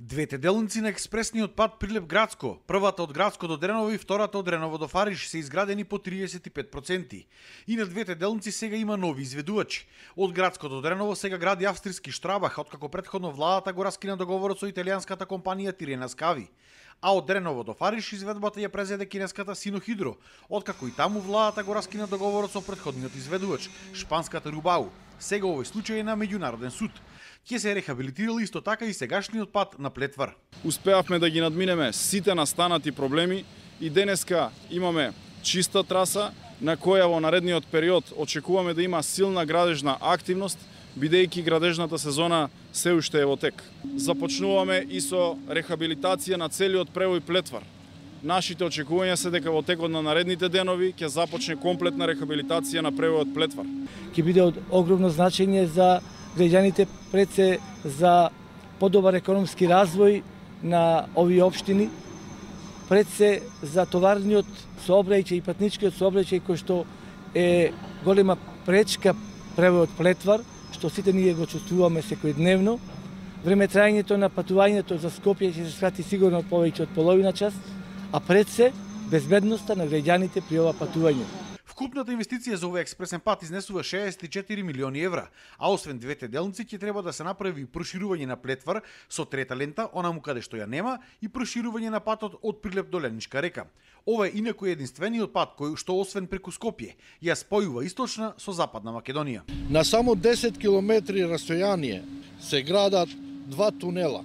Двете делници на експресниот пат Прилеп-Градско, првата од Градско до Дреново и втората од Дреново до Фариш, се изградени по 35%. И на двете делници сега има нови изведувачи. Од Градско до Дреново сега гради австриски Штрабах, откако претходно владата го раскина договорот со италијанската компанија Тирена Скави. А од Дреново до Фариш изведбата ја презеде кинеската Синохидро, откако и таму владата го раскина договорот со претходниот изведувач, шпанската Рубау. Сега овој случај е на меѓународен суд. Ќе се рехабилитирал исто така и сегашниот пат на Плетвар. Успеавме да ги надминеме сите настанати проблеми и денеска имаме чиста траса на која во наредниот период очекуваме да има силна градежна активност, бидејќи градежната сезона се уште е во тек. Започнуваме и со рехабилитација на целиот превој Плетвар. Нашите очекувања се дека во текот на наредните денови ќе започне комплетна рехабилитација на превојот Плетвар. Ќе биде од огромно значење за граѓаните, пред се за подобар економски развој на овие општини, пред се за товарниот сообраќај и патничкиот сообраќај кој што е голема пречка превојот Плетвар, што сите ние го чувствуваме секојдневно. Време трајањето на патувањето за Скопје ќе се скрати сигурно повеќе од половина час, а пред се безбедноста на граѓаните при ова патување. Вкупната инвестиција за овој експресен пат изнесува 64 милиони евра, а освен двете делници ќе треба да се направи проширување на Плетвар со трета лента, онаму каде што ја нема, и проширување на патот од Прилеп до Леничка река. Ова е инаку единствениот пат кој што освен преку Скопје ја спојува источна со западна Македонија. На само 10 километри растојание се градат два тунела,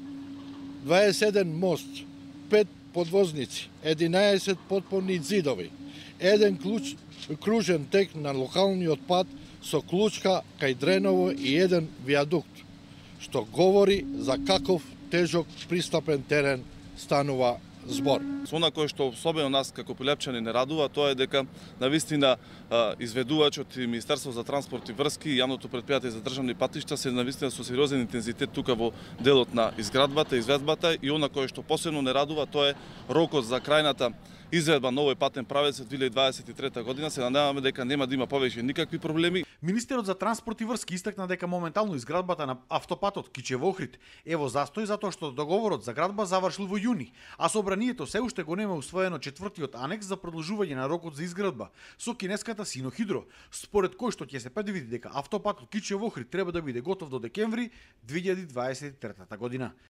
21 мост, 5 подвозници, 11 потпорни зидови, еден кружен тек на локалниот пат со клучка кај Дреново и еден виадукт, што говори за каков тежок пристапен терен станува збор. Она кое што особено нас како прилепчани не радува, тоа е дека навистина изведувачот и Министерство за транспорт и врски и јавното претпријатие за државни патишта се навистина со сериозен интензитет тука во делот на изградбата, изведбата, и она кое што посебно не радува, тоа е рокот за крајната изведба на овој патен правец од 2023 година. Се надеваме дека нема да има повеќе никакви проблеми. Министерот за транспорт и врски истакна дека моментално изградбата на автопатот Кичево-Охрид е во застој затоа што договорот за градба завршил во јуни, а собранието се уште го нема усвоено четвртиот анекс за продолжување на рокот за изградба со кинеската Синохидро, според кој што ќе се предвиди дека автопатот Кичево-Охрид треба да биде готов до декември 2023 година.